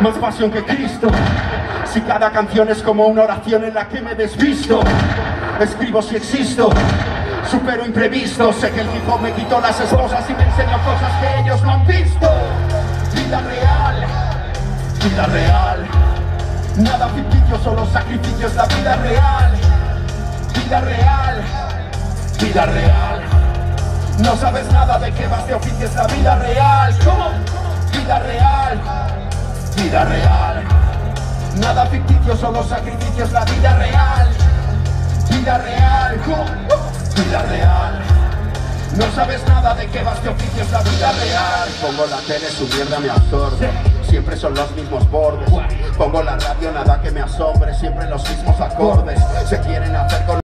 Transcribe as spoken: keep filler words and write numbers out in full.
más pasión que Cristo. Si cada canción es como una oración en la que me desvisto, escribo si existo, supero imprevistos. Sé que el hip hop me quitó las esposas y me enseñó cosas que ellos no han visto. Vida real, vida real, nada ficticio, solo sacrificios, la vida real. Vida real, vida real, no sabes nada de qué vas de oficio, es la vida real. ¿Cómo? Vida real, vida real, nada ficticio, solo sacrificios, la vida real. Vida real, ¿cómo? Vida real, no sabes nada de qué vas de oficio, es la vida real. Pongo la tele, su mierda me absorbe, siempre son los mismos bordes. Pongo la radio, nada que me asombre, siempre los mismos acordes. Se quieren hacer con